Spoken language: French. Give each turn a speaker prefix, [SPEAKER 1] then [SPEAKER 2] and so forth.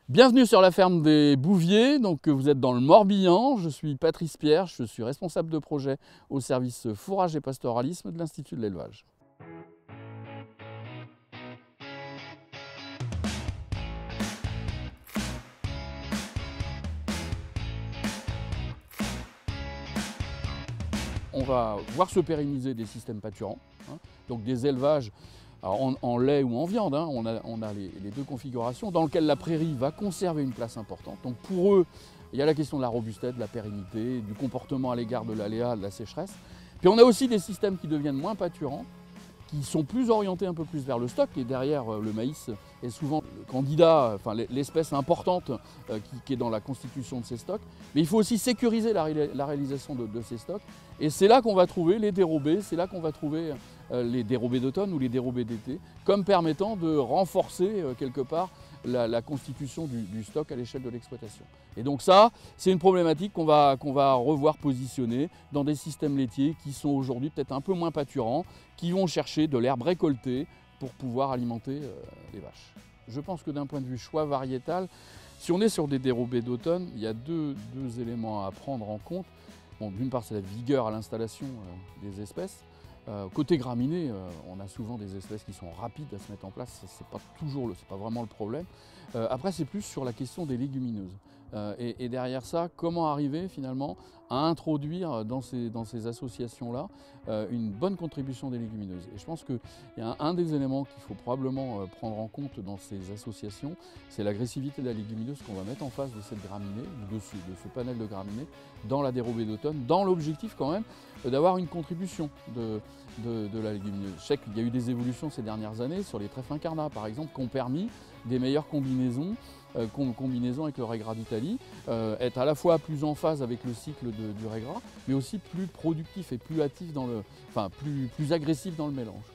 [SPEAKER 1] Bienvenue sur la ferme des Bouviers, donc vous êtes dans le Morbihan, je suis Patrice Pierre, je suis responsable de projet au service fourrage et pastoralisme de l'Institut de l'élevage. On va voir se pérenniser des systèmes pâturants, donc des élevages alors en lait ou en viande, on a les deux configurations, dans lesquelles la prairie va conserver une place importante. Donc pour eux, il y a la question de la robustesse, de la pérennité, du comportement à l'égard de l'aléa, de la sécheresse. Puis on a aussi des systèmes qui deviennent moins pâturants, qui sont plus orientés un peu plus vers le stock. Et derrière, le maïs est souvent le candidat, enfin l'espèce importante qui est dans la constitution de ces stocks. Mais il faut aussi sécuriser la réalisation de ces stocks. Et c'est là qu'on va trouver les dérobés, c'est là qu'on va trouver les dérobés d'automne ou les dérobés d'été, comme permettant de renforcer quelque part la constitution du stock à l'échelle de l'exploitation. Et donc ça, c'est une problématique qu'on va revoir positionner dans des systèmes laitiers qui sont aujourd'hui peut-être un peu moins pâturants, qui vont chercher de l'herbe récoltée pour pouvoir alimenter les vaches. Je pense que d'un point de vue choix variétal, si on est sur des dérobés d'automne, il y a deux éléments à prendre en compte. Bon, d'une part, c'est la vigueur à l'installation des espèces. Côté graminées, on a souvent des espèces qui sont rapides à se mettre en place, c'est pas vraiment le problème. Après, c'est plus sur la question des légumineuses. Et derrière ça, comment arriver finalement à introduire dans ces associations-là une bonne contribution des légumineuses. Et je pense qu'il y a un des éléments qu'il faut probablement prendre en compte dans ces associations, c'est l'agressivité de la légumineuse qu'on va mettre en face de cette graminée, de ce panel de graminées, dans la dérobée d'automne, dans l'objectif quand même d'avoir une contribution de la légumineuse. Je sais qu'il y a eu des évolutions ces dernières années sur les trèfles incarnats par exemple, qui ont permis des meilleures combinaisons avec le Regra d'Italie, être à la fois plus en phase avec le cycle du Regra, mais aussi plus productif et plus hâtif plus agressif dans le mélange.